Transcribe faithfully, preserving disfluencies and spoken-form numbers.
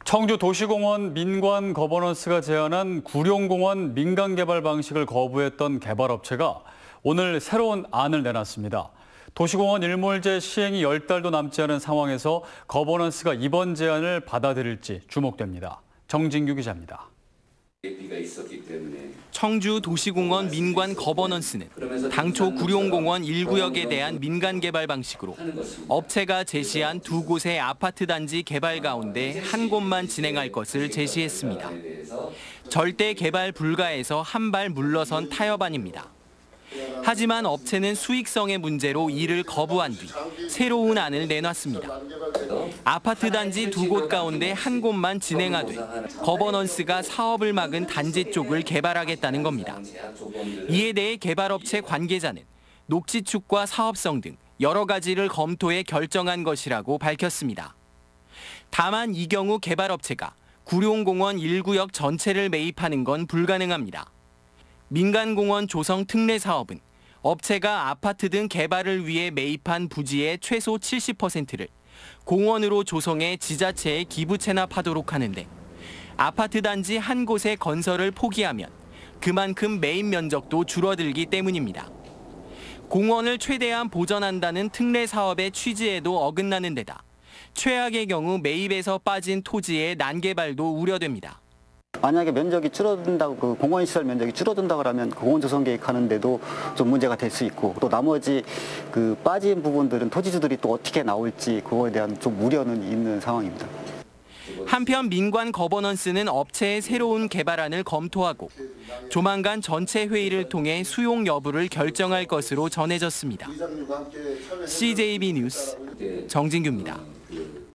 청주 도시공원 민관 거버넌스가 제안한 구룡공원 민간 개발 방식을 거부했던 개발업체가 오늘 새로운 안을 내놨습니다. 도시공원 일몰제 시행이 열 달도 남지 않은 상황에서 거버넌스가 이번 제안을 받아들일지 주목됩니다. 정진규 기자입니다. 청주 도시공원 민관 거버넌스는 당초 구룡공원 일 구역에 대한 민간 개발 방식으로 업체가 제시한 두 곳의 아파트 단지 개발 가운데 한 곳만 진행할 것을 제시했습니다. 절대 개발 불가에서 한 발 물러선 타협안입니다. 하지만 업체는 수익성의 문제로 이를 거부한 뒤 새로운 안을 내놨습니다. 아파트 단지 두 곳 가운데 한 곳만 진행하되 거버넌스가 사업을 막은 단지 쪽을 개발하겠다는 겁니다. 이에 대해 개발업체 관계자는 녹지축과 사업성 등 여러 가지를 검토해 결정한 것이라고 밝혔습니다. 다만 이 경우 개발업체가 구룡공원 일 구역 전체를 매입하는 건 불가능합니다. 민간공원 조성 특례 사업은 업체가 아파트 등 개발을 위해 매입한 부지의 최소 칠십 퍼센트를 공원으로 조성해 지자체에 기부 체납하도록 하는데 아파트 단지 한 곳의 건설을 포기하면 그만큼 매입 면적도 줄어들기 때문입니다. 공원을 최대한 보전한다는 특례 사업의 취지에도 어긋나는 데다 최악의 경우 매입에서 빠진 토지의 난개발도 우려됩니다. 만약에 면적이 줄어든다고 그 공원시설 면적이 줄어든다고 하면 공원 조성 계획하는데도 좀 문제가 될 수 있고 또 나머지 그 빠진 부분들은 토지주들이 또 어떻게 나올지 그거에 대한 좀 우려는 있는 상황입니다. 한편 민관 거버넌스는 업체의 새로운 개발안을 검토하고 조만간 전체 회의를 통해 수용 여부를 결정할 것으로 전해졌습니다. 씨제이비 뉴스 정진규입니다.